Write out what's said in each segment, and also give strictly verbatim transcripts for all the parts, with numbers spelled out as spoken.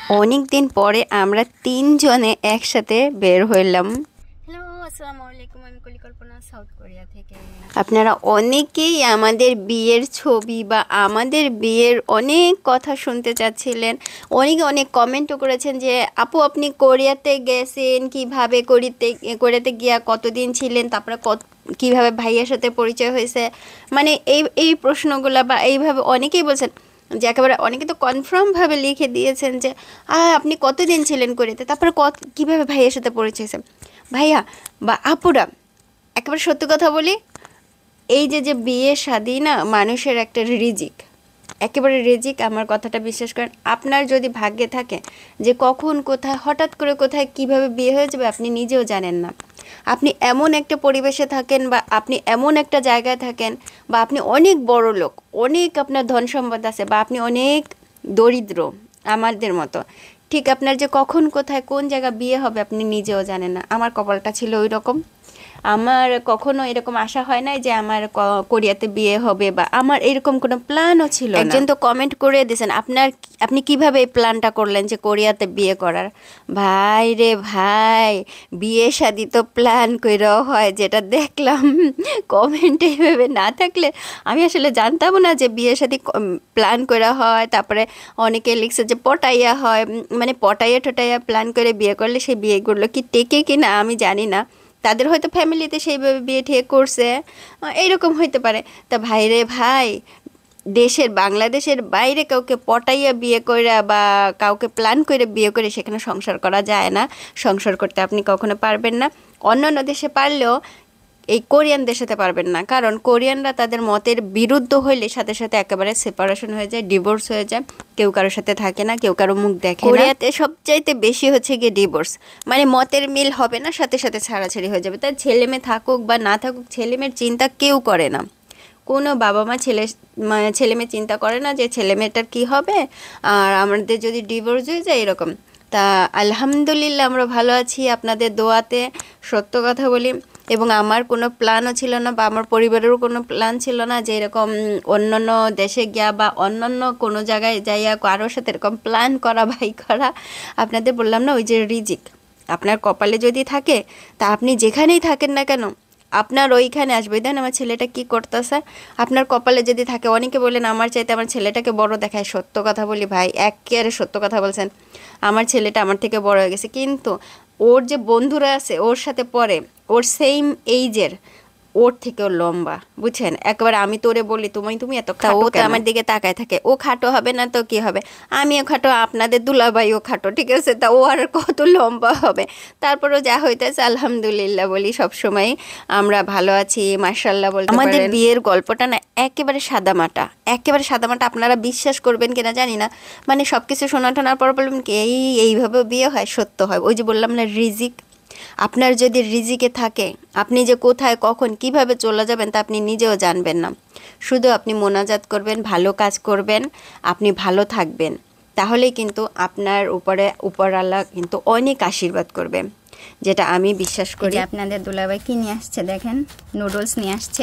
অনেক দিন পরে আমরা তিনজনে একসাথে বের হইলাম। হ্যালো, আসসালামু আলাইকুম। আমি কল্পনা, সাউথ কোরিয়া থেকে। আপনারা অনেকেই আমাদের বিয়ের ছবি বা আমাদের বিয়ের অনেক কথা শুনতে চাচ্ছিলেন। অনেকে অনেক কমেন্টও করেছেন যে আপু আপনি কোরিয়াতে গেছেন কিভাবে, কোরিয়াতে কোরিয়াতে গিয়া কতদিন ছিলেন, তারপরে কত কীভাবে ভাইয়ের সাথে পরিচয় হয়েছে, মানে এই এই প্রশ্নগুলো বা এইভাবে অনেকেই বলছেন যে একেবারে অনেকে তো কনফার্মভাবে লিখে দিয়েছেন যে আপনি কতদিন ছিলেন কোরিয়াতে, তারপরে কত কীভাবে ভাইয়ের সাথে পরিচয় হয়েছে। ভাইয়া বা আপুরা, একেবারে সত্যি কথা বলি, এই যে যে বিয়ে শাদী না মানুষের একটা রিজিক, একেবারে রিজিক। আমার কথাটা বিশ্বাস করেন। আপনার যদি ভাগ্যে থাকে যে কখন কোথায় হঠাৎ করে কোথায় কিভাবে বিয়ে হয়ে যাবে আপনি নিজেও জানেন না। আপনি এমন একটা পরিবেশে থাকেন বা আপনি এমন একটা জায়গায় থাকেন বা আপনি অনেক বড় লোক, অনেক আপনার ধন সম্পদ আছে বা আপনি অনেক দরিদ্র আমাদের মতো, ঠিক আপনার যে কখন কোথায় কোন জায়গা বিয়ে হবে আপনি নিজেও জানেন না। আমার কপালটা ছিল ওই রকম। আমার কখনো এরকম আশা হয় নাই যে আমার কোরিয়াতে বিয়ে হবে বা আমার এরকম কোনো প্ল্যানও ছিল না। একজন তো কমেন্ট করে দিয়েছেন আপনার আপনি কিভাবে এই প্ল্যানটা করলেন যে কোরিয়াতে বিয়ে করার। ভাই রে ভাই, বিয়ে শাদি তো প্ল্যান কইরাও হয়, যেটা দেখলাম কমেন্টে এইভাবে না থাকলে আমি আসলে জানতাম না যে বিয়ে শাদি প্ল্যান করা হয়। তারপরে অনেকে লিখছে যে পটাইয়া হয়, মানে পটাইয়া টটাইয়া প্ল্যান করে বিয়ে করলে সেই বিয়েগুলো কি টেকে কিনা আমি জানি না। তাদের হয়তো ফ্যামিলিতে সেইভাবে বিয়ে ঠিক করছে, এইরকম হইতে পারে। তা ভাই রে ভাই, দেশের বাংলাদেশের বাইরে কাউকে পটাইয়া বিয়ে করে বা কাউকে প্ল্যান করে বিয়ে করে সেখানে সংসার করা যায় না। সংসার করতে আপনি কখনো পারবেন না। অন্যান্য দেশে পারলেও এই কোরিয়ানদের সাথে পারবেন না, কারণ কোরিয়ানরা তাদের মতের বিরুদ্ধ হইলে সাথে সাথে একেবারে সেপারেশন হয়ে যায়, ডিভোর্স হয়ে যায়, কেউ কারোর সাথে থাকে না, কেউ কারো মুখ দেখে না। কোরিয়াতে সবচাইতে বেশি হচ্ছে গিয়ে ডিভোর্স, মানে মতের মিল হবে না, সাথে সাথে ছাড়াছাড়ি হয়ে যাবে। তাই ছেলে মেয়ে থাকুক বা না থাকুক, ছেলে মেয়ের চিন্তা কেউ করে না। কোনো বাবা মা ছেলে ছেলে মেয়ে চিন্তা করে না যে ছেলে মেয়েটার কী হবে আর আমাদের যদি ডিভোর্স হয়ে যায় এরকম। তা আলহামদুলিল্লাহ আমরা ভালো আছি আপনাদের দোয়াতে, সত্য কথা বলি। এবং আমার কোনো প্ল্যানও ছিল না বা আমার পরিবারেরও কোনো প্ল্যান ছিল না যে এরকম অন্যান্য দেশে গিয়া বা অন্যান্য কোনো জায়গায় যাইয়া কারোর সাথে এরকম প্ল্যান করা ভাই করা। আপনাদের বললাম না, ওই যে রিজিক আপনার কপালে যদি থাকে তা আপনি যেখানেই থাকেন না কেন আপনার ওইখানে আসবে। দেন আমার ছেলেটা কি করতেছে, আপনার কপালে যদি থাকে। অনেকে বলেন আমার চাইতে আমার ছেলেটাকে বড় দেখায়। সত্য কথা বলি ভাই, একেবারে সত্য কথা বলছেন। আমার ছেলেটা আমার থেকে বড় হয়ে গেছে, কিন্তু ওর যে বন্ধুরা আছে ওর সাথে পড়ে, ওর সেম এইজের, ওর থেকেও লম্বা, বুঝছেন। একেবারে আমি তোরে বলি তুমি তুমি এত খাটো, ও তো আমার দিকে তাকায় থাকে। ও খাটো হবে না তো কি হবে, আমিও খাটো, আপনাদের দুলাভাইও খাটো, ঠিক আছে। তা ও আর কত লম্বা হবে। তারপরেও যা হইতেছে আলহামদুলিল্লাহ বলি, সবসময় আমরা ভালো আছি মাশাআল্লাহ বলতে পারেন। আমাদের বিয়ের গল্পটা না একেবারে সাদামাটা, একেবারে সাদামাটা। আপনারা বিশ্বাস করবেন কিনা জানি না, মানে সব কিছু শোনা টোনার পর বলবেন কি এই এইভাবে বিয়ে হয়, সত্য হয়। ওই যে বললাম না রিজিক, আপনার যদি রিজিকে থাকে আপনি যে কোথায় কখন কিভাবে চলে যাবেন তা আপনি নিজেও জানবেন না। শুধু আপনি মোনাজাত করবেন, ভালো কাজ করবেন, আপনি ভালো থাকবেন, তাহলেই কিন্তু আপনার উপরে উপরওয়ালা কিন্তু অনেক আশীর্বাদ করবে, যেটা আমি বিশ্বাস করি। আপনাদের দুলাভাই কি নিয়ে আসছে দেখেন, নুডলস নিয়ে আসছে।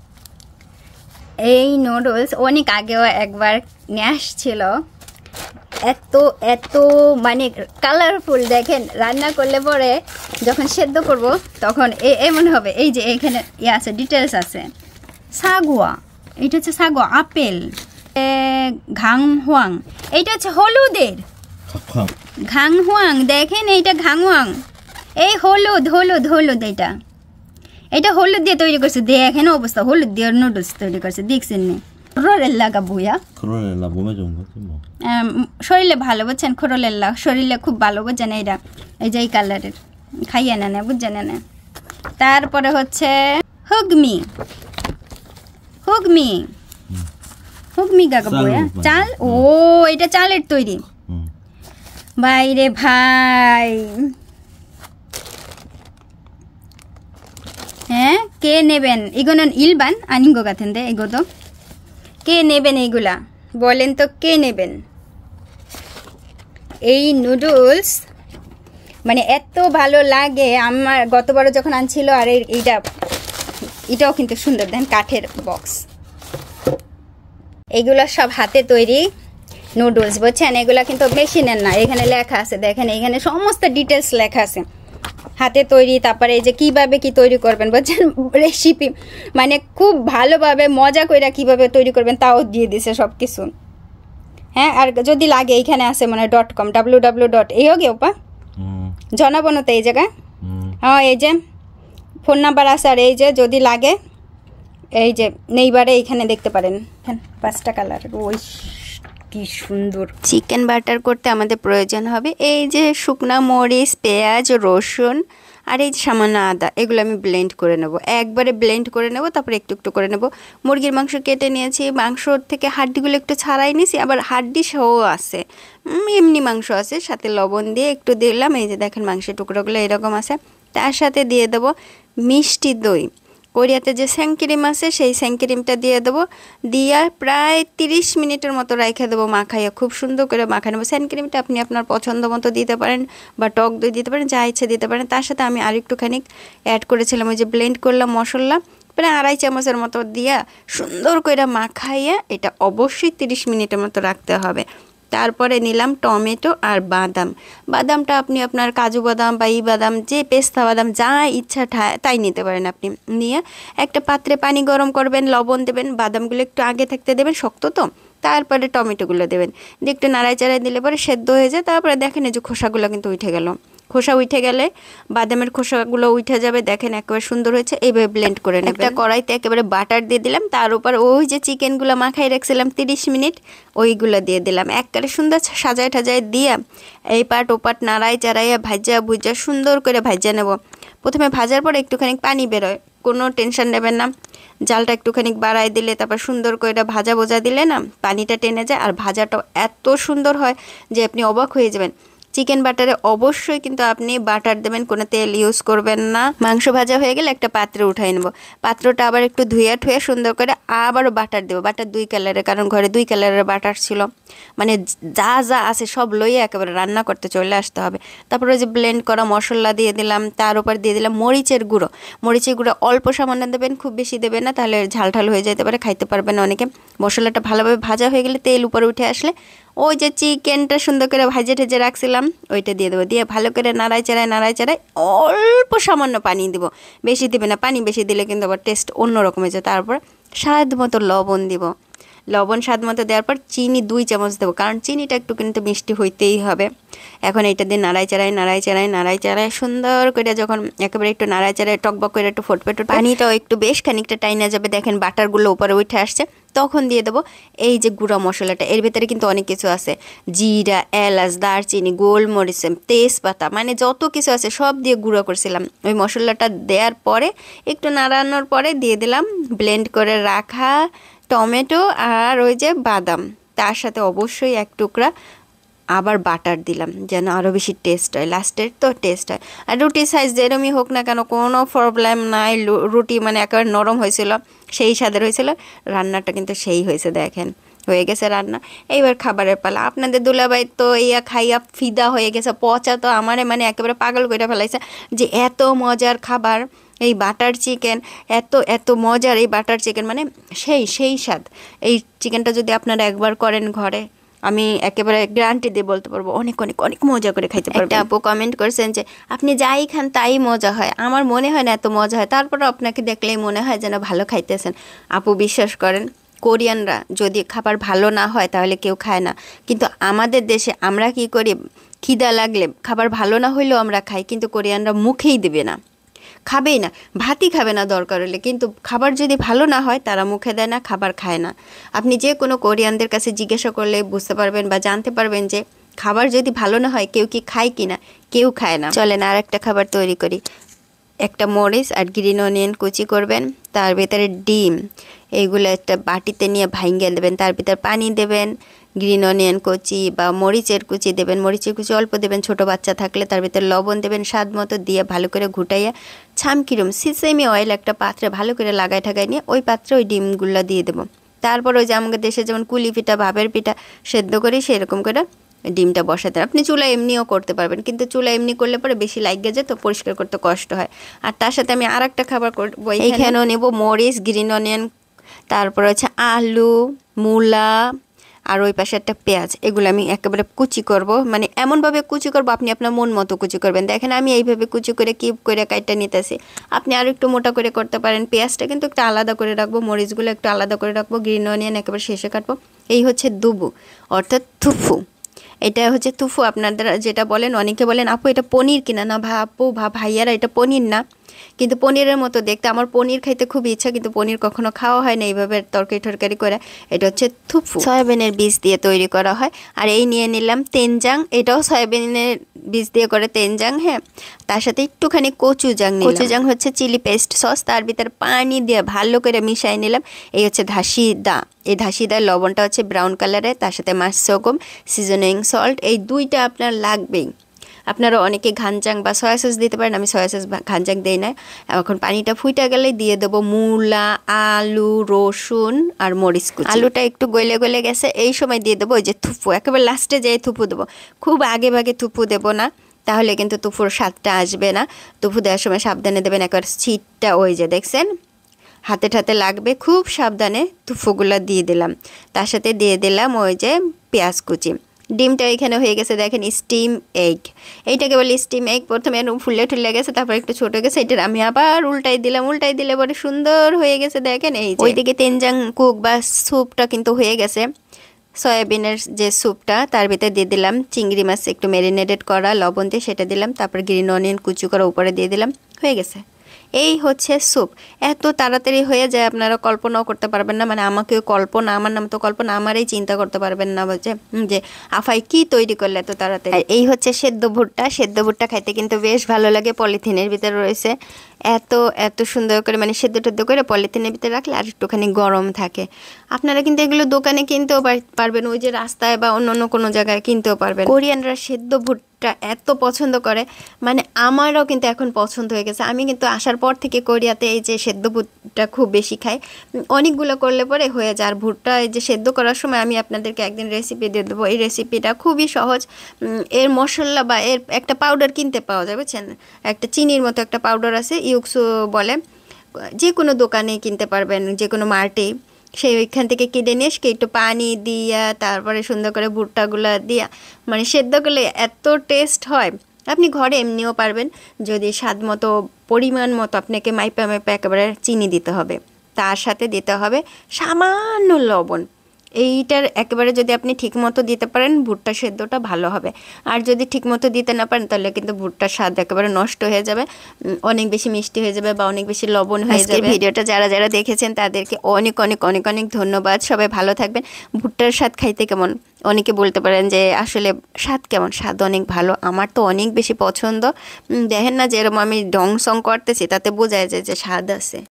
এই নুডলস অনেক আগেও একবার নিয়ে আসছিল। এত এত মানে কালারফুল, দেখেন রান্না করলে পরে যখন সেদ্ধ করব তখন এমন হবে। এই যে এখানে ইয়ে আছে, ডিটেলস আছে। সাগুয়া, এটা হচ্ছে সাগুয়া, আপেল, ঘাং হুয়াং, এইটা হচ্ছে হলুদের ঘাং হুয়াং, দেখেন এইটা ঘাং হুয়াং, এই হলুদ হলুদ হলুদ, এইটা এটা হলুদ দিয়ে তৈরি করছে। দেখেন অবস্থা, হলুদ দিয়ে নুডলস তৈরি করছে, দেখছেন নি। খোরোলেল্লা বুয়া, খোরোলেল্লা বোমে জম শরীরে ভালো, বুঝছেন। খোরোলেল্লা শরীরে খুব ভালো, বুঝছেন। এইটা এই যে এই কালারের খাইয়ে নেনে, বুঝছেন না। তারপরে হচ্ছে হুগমি, হুগমি হুগমি কাকা বুয়া, চাল। ও এটা চালের তৈরি বাইরে ভাই। হ্যাঁ, কে নেবেন এগুলো? ইলবান আনিঙ্গো গাথেন দে, এগো তো কে নেবেন এইগুলা বলেন তো, কে নেবেন? এই নুডলস মানে এত ভালো লাগে আমার। গতবারও যখন আনছিল, আর এইটা এটাও কিন্তু সুন্দর, দেন কাঠের বক্স। এইগুলো সব হাতে তৈরি, নুডলস, বুঝছেন? এগুলা কিন্তু মেশিনের না, এখানে লেখা আছে, দেখেন এখানে সমস্ত ডিটেলস লেখা আছে, হাতে তৈরি। তারপরে এই যে কিভাবে কি তৈরি করবেন, বুঝছেন? রেসিপি মানে খুব ভালোভাবে মজা কইরা কিভাবে তৈরি করবেন তাও দিয়ে দিছে সব কিছু। হ্যাঁ, আর যদি লাগে এইখানে আছে মানে dot com W W dot এই হোক ওপা জানাবো না তো এই জায়গায়। হ্যাঁ, এই যে ফোন নাম্বার আছে, আর এই যে যদি লাগে এই যে নেইবারে এইখানে দেখতে পারেন পাঁচটা কালার। ওই কি সুন্দর। চিকেন বাটার করতে আমাদের প্রয়োজন হবে এই যে শুকনা মরিচ, পেঁয়াজ, রসুন আর এই সামান্য আদা, এগুলো আমি ব্লেন্ড করে নেব, একবারে ব্লেন্ড করে নেব, তারপরে একটু একটু করে নেব। মুরগির মাংস কেটে নিয়েছি, মাংস থেকে হাড্ডিগুলো একটু ছাড়াই নিয়েছি, আবার হাড্ডি সহ আছে, এমনি মাংস আছে, সাথে লবণ দিয়ে একটু দিলাম। এই যে দেখেন মাংসের টুকরোগুলো এরকম আছে। তার সাথে দিয়ে দেবো মিষ্টি দই, কোরিয়াতে যে স্যাংক্রিম আছে সেই স্যাংক্রিমটা দিয়ে দেবো, দিয়ে প্রায় তিরিশ মিনিটের মতো রেখে দেবো মাখাইয়া, খুব সুন্দর করে মাখা নেবো। স্যাংক্রিমটা আপনি আপনার পছন্দ মতো দিতে পারেন বা টক দই দিতে পারেন, যা ইচ্ছে দিতে পারেন। তার সাথে আমি আর একটুখানি অ্যাড করেছিলাম ওই যে ব্লেন্ড করলাম মশলা, প্রায় আড়াই চামচের মতো দিয়া সুন্দর করে মাখাইয়া এটা অবশ্যই তিরিশ মিনিটের মতো রাখতে হবে। তারপরে নিলাম টমেটো আর বাদাম। বাদামটা আপনি আপনার কাজু বাদাম বা ই বাদাম, যে পেস্তা বাদাম, যা ইচ্ছা তাই নিতে পারেন। আপনি নিয়ে একটা পাত্রে পানি গরম করবেন, লবণ দেবেন, বাদামগুলো একটু আগে থাকতে দেবেন, শক্ত তো। তারপরে টমেটোগুলো দেবেন, দিয়ে একটু নাড়াই চাড়াই দিলে পরে সেদ্ধ হয়ে যায়। তারপরে দেখেন এই যে খোসাগুলো কিন্তু উঠে গেল, খোসা উঠে গেলে বাদামের খোসাগুলো উঠে যাবে, দেখেন একেবারে সুন্দর হয়েছে। এইভাবে ব্লেন্ড করে নেবেন। একটা কড়াইতে একেবারে বাটার দিয়ে দিলাম, তার উপর ওই যে চিকেনগুলো মাখাই রাখছিলাম তিরিশ মিনিট, ওইগুলো দিয়ে দিলাম, একবারে সুন্দর সাজায় ঠাজায় দিয়ে এই পাট ও পাট নাড়াই চাড়াইয়া ভাজা ভুজা সুন্দর করে ভাজা নেব। প্রথমে ভাজার পরে একটুখানি পানি বেরোয়, কোনো টেনশন নেবেন না, জালটা একটুখানি বাড়াই দিলে তারপর সুন্দর করে ভাজা বোজা দিলে না পানিটা টেনে যায়, আর ভাজাটাও এত সুন্দর হয় যে আপনি অবাক হয়ে যাবেন। চিকেন বাটারে অবশ্যই কিন্তু আপনি বাটার দেবেন, কোনো তেল ইউজ করবেন না। মাংস ভাজা হয়ে গেলে একটা পাত্রে উঠাই নেব, পাত্রটা আবার একটু ধুয়ে ঠুয়ে সুন্দর করে আবারও বাটার দেবো, বাটার দুই কালারের, কারণ ঘরে দুই কালারের বাটার ছিল, মানে যা যা আছে সব লইয়ে একেবারে রান্না করতে চলে আসতে হবে। তারপরে ওই যে ব্লেন্ড করা মশলা দিয়ে দিলাম, তার উপর দিয়ে দিলাম মরিচের গুঁড়ো। মরিচের গুঁড়ো অল্প সামান্য দেবেন, খুব বেশি দেবেন না, তাহলে ঝাল ঝাল হয়ে যেতে পারে, খাইতে পারবেন না অনেকে। মশলাটা ভালোভাবে ভাজা হয়ে গেলে তেল উপরে উঠে আসলে ওই যে চিকেনটা সুন্দর করে ভাজে ঠেজে রাখছিলাম ওইটা দিয়ে দেবো, দিয়ে ভালো করে নাড়াই চাড়াই নাড়াই চাড়াই অল্প সামান্য পানি দিব, বেশি দিবে না, পানি বেশি দিলে কিন্তু আবার টেস্ট অন্যরকম হয়ে যায়। তারপর স্বাদ মতো লবণ দিব, লবণ স্বাদ মতো দেওয়ার পর চিনি দুই চামচ দেবো, কারণ চিনিটা একটু কিন্তু মিষ্টি হইতেই হবে। এখন এইটা দিয়ে নাড়াই চাড়াই নাড়াই চাড়াই নাড়াই চাড়াই সুন্দর করে যখন একেবারে একটু নাড়াই চাড়াই টকবক করে একটু ফটফট পানিটাও একটু বেশ খানিকটা টাইনা যাবে, দেখেন বাটারগুলো উপরে উঠে আসছে, তখন দিয়ে দেবো এই যে গুঁড়া মশলাটা। এর ভেতরে কিন্তু অনেক কিছু আছে, জিরা, এলাচ, দারচিনি, গোলমরিচ, তেজপাতা, মানে যত কিছু আছে সব দিয়ে গুঁড়ো করছিলাম। ওই মশলাটা দেওয়ার পরে একটু নাড়ানোর পরে দিয়ে দিলাম ব্লেন্ড করে রাখা টমেটো আর ওই যে বাদাম, তার সাথে অবশ্যই এক টুকরা আবার বাটার দিলাম যেন আরও বেশি টেস্ট হয়, লাস্টের তো টেস্ট হয়। আর রুটি সাইজ যেরমই হোক না কেন কোনো প্রবলেম নাই, রুটি মানে একেবারে নরম হয়েছিল, সেই স্বাদের হয়েছিল, রান্নাটা কিন্তু সেই হয়েছে। দেখেন হয়ে গেছে রান্না, এইবার খাবারের পালা। আপনাদের দুলাভাই তো ইয়া খাইয়া ফিদা হয়ে গেছে, পচা তো আমারে মানে একেবারে পাগল করে ফেলাইছে যে এত মজার খাবার এই বাটার চিকেন, এত এত মজার এই বাটার চিকেন, মানে সেই সেই স্বাদ। এই চিকেনটা যদি আপনারা একবার করেন ঘরে, আমি একেবারে গ্যারান্টি দিয়ে বলতে পারবো অনেক অনেক অনেক মজা করে খাইতে পারবেন। একটা আপু কমেন্ট করেছেন যে আপনি যাই খান তাই মজা হয়, আমার মনে হয় না এত মজা হয়, তারপরে আপনাকে দেখলেই মনে হয় যেন ভালো খাইতেছেন। আপু বিশ্বাস করেন, কোরিয়ানরা যদি খাবার ভালো না হয় তাহলে কেউ খায় না, কিন্তু আমাদের দেশে আমরা কি করি, খিদা লাগলে খাবার ভালো না হইলেও আমরা খাই, কিন্তু কোরিয়ানরা মুখেই দেবে না, খাবেই না, ভাতই খাবে না দরকার হলে, কিন্তু খাবার যদি ভালো না হয় তারা মুখে দেয় না, খাবার খায় না। আপনি যে কোনো কোরিয়ানদের কাছে জিজ্ঞাসা করলে বুঝতে পারবেন বা জানতে পারবেন যে খাবার যদি ভালো না হয় কেউ কি খায় কি না, কেউ খায় না। চলেন আর একটা খাবার তৈরি করি। একটা মরিচ আর গ্রিন অনিয়ন কুচি করবেন, তার ভিতরে ডিম, এইগুলো একটা বাটিতে নিয়ে ভাঙিয়ে দেবেন, তার ভিতরে পানি দেবেন, গ্রিন অনিয়ন কুচি বা মরিচের কুচি দেবেন, মরিচের কুচি অল্প দেবেন, ছোট বাচ্চা থাকলে, তার ভিতরে লবণ দেবেন স্বাদ মতো, দিয়ে ভালো করে ঘুটাইয়া ছামকিরম সিসেমি অয়েল একটা পাত্রে ভালো করে লাগাই ঠাগাই নিয়ে ওই পাত্রে ওই ডিমগুলো দিয়ে দেবো। তারপর ওই যে আমাদের দেশে যেমন কুলি পিঠা, ভাবের পিঠা সেদ্ধ করি, সেরকম করে ডিমটা বসাতে। আপনি চুলা এমনিও করতে পারবেন, কিন্তু চুলা এমনি করলে পরে বেশি লাগে যায়, তো পরিষ্কার করতে কষ্ট হয়। আর তার সাথে আমি আর একটা খাবার করবো, এইখানেও নেব মরিচ, গ্রিন অনিয়ন, তারপর হচ্ছে আলু, মূলা, আর ওই পাশে একটা পেঁয়াজ, এগুলো আমি একেবারে কুচি করব, মানে এমনভাবে কুচি করব আপনি আপনার মন মতো কুচি করবেন। দেখেন আমি এইভাবে কুচি করে কিউব করে কাইটা নিতেছি, আপনি আরও একটু মোটা করে করতে পারেন। পেঁয়াজটা কিন্তু একটু আলাদা করে রাখবো, মরিচগুলো একটু আলাদা করে রাখবো, গ্রিন অনিয়ন একেবারে শেষে কাটবো। এই হচ্ছে দুবু অর্থাৎ থুফু। এটা হচ্ছে তুফু আপনাদের যেটা বলেন, অনেকে বলেন আপু এটা পনির কিনা, না ভা আপু ভা ভাইয়ারা এটা পনির না, কিন্তু পনিরের মতো দেখতে। আমার পনির খাইতে খুব ইচ্ছা, কিন্তু পনির কখনো খাওয়া হয় না এইভাবে তরকারি টরকারি করে। এটা হচ্ছে থুফু, সয়াবিনের বীজ দিয়ে তৈরি করা হয়। আর এই নিয়ে নিলাম তেনজাং, এটাও সয়াবিনের বীজ দিয়ে করে তেনজাং। হ্যাঁ, তার সাথে একটুখানি কচুজাং নিলাম। কচুজাং হচ্ছে চিলি পেস্ট সস, তার ভিতরে পানি দিয়ে ভালো করে মিশাই নিলাম। এই হচ্ছে ধাসিদা, এই ধাসিদার লবণটা হচ্ছে ব্রাউন কালারের, তার সাথে মাছ সগম, সিজনিং সল্ট, এই দুইটা আপনার লাগবেই। আপনারা অনেকে ঘানজাং বা সয়া সস দিতে পারেন, আমি সয়া সস ঘানজাং দিই না। এখন পানিটা ফুটে গেলে দিয়ে দেবো মূলা, আলু, রসুন আর মরিচ কুচি। আলুটা একটু গলে গলে গেছে, এই সময় দিয়ে দেবো ওই যে থুপু, একেবারে লাস্টে যেয়ে থুপু দেবো, খুব আগে ভাগে থুপু দেবো না, তাহলে কিন্তু তুফুর স্বাদটা আসবে না। তুফু দেওয়ার সময় সাবধানে দেবেন, একবার ছিটটা ওই যে দেখছেন হাতে ঠাতে লাগবে, খুব সাবধানে তুফুগুলো দিয়ে দিলাম। তার সাথে দিয়ে দিলাম ওই যে পেঁয়াজ কুচি। ডিমটা এখানে হয়ে গেছে দেখেন, স্টিম এগ, এইটাকে বলে স্টিম এগ। প্রথমে এরকম ফুলে ঠুলে গেছে, তারপর একটু ছোটো গেছে, এটার আমি আবার উল্টাই দিলাম, উল্টাই দিলে পরে সুন্দর হয়ে গেছে দেখেন। এই ওইদিকে তেনজাং কুক বা স্যুপটা কিন্তু হয়ে গেছে, সয়াবিনের যে স্যুপটা, তার ভিতরে দিয়ে দিলাম চিংড়ি মাছ একটু ম্যারিনেটেড করা লবণ দিয়ে, সেটা দিলাম। তারপর গ্রিন অনিয়ন কুচি করা উপরে দিয়ে দিলাম, হয়ে গেছে। এই হচ্ছে স্যুপ, এত তাড়াতাড়ি হয়ে যায় আপনারা কল্পনাও করতে পারবেন না। মানে আমাকেও কল্পনা, আমার নাম তো কল্পনা, আমারই চিন্তা করতে পারবেন না বলছে যে আফাই কি তৈরি করলে এত তাড়াতাড়ি। এই হচ্ছে সেদ্ধ ভুট্টা, সেদ্ধ ভুট্টা খাইতে কিন্তু বেশ ভালো লাগে, পলিথিনের ভিতরে রয়েছে, এত এত সুন্দর করে মানে সেদ্ধ টেদ্ধ করে পলিথিনের ভিতরে রাখলে আর একটুখানি গরম থাকে। আপনারা কিন্তু এগুলো দোকানে কিনতেও পারবেন, ওই যে রাস্তায় বা অন্য অন্য কোনো জায়গায় কিনতেও পারবেন। কোরিয়ানরা সেদ্ধ ভুট্টা এত পছন্দ করে, মানে আমারও কিন্তু এখন পছন্দ হয়ে গেছে। আমি কিন্তু আসার পর থেকে কোরিয়াতে এই যে সেদ্ধ ভুট্টা খুব বেশি খাই, অনেকগুলো করলে পরে হয়ে যায়। আর ভুট্টা এই যে সেদ্ধ করার সময় আমি আপনাদেরকে একদিন রেসিপি দিয়ে দেবো, এই রেসিপিটা খুবই সহজ। এর মশলা বা এর একটা পাউডার কিনতে পাওয়া যায়, বুঝছেন, একটা চিনির মতো একটা পাউডার আছে, ইউকসো বলে, যে কোনো দোকানে কিনতে পারবেন, যে কোনো মার্টেই। সেই ওইখান থেকে কিনে নিয়ে এসে একটু পানি দিয়া তারপরে সুন্দর করে ভুট্টাগুলো দিয়া মানে সেদ্ধ করলে এত টেস্ট হয়। আপনি ঘরে এমনিও পারবেন, যদি স্বাদ মতো পরিমাণ মতো আপনাকে মাইপা মাইপা একেবারে চিনি দিতে হবে, তার সাথে দিতে হবে সামান্য লবণ। এইটার একেবারে যদি আপনি ঠিকমতো দিতে পারেন ভুট্টা সেদ্ধটা ভালো হবে। আর যদি ঠিকমতো দিতে না পারেন তাহলে কিন্তু ভুট্টার স্বাদ একেবারে নষ্ট হয়ে যাবে, অনেক বেশি মিষ্টি হয়ে যাবে বা অনেক বেশি লবণ হয়ে যাবে। ভিডিওটা যারা যারা দেখেছেন তাদেরকে অনেক অনেক অনেক অনেক ধন্যবাদ। সবাই ভালো থাকবেন। ভুট্টার স্বাদ খাইতে কেমন অনেকে বলতে পারেন যে আসলে স্বাদ কেমন, স্বাদ অনেক ভালো, আমার তো অনেক বেশি পছন্দ। দেখেন না যেরকম আমি ডং সং করতেছি, তাতে বোঝা যায় যে স্বাদ আছে।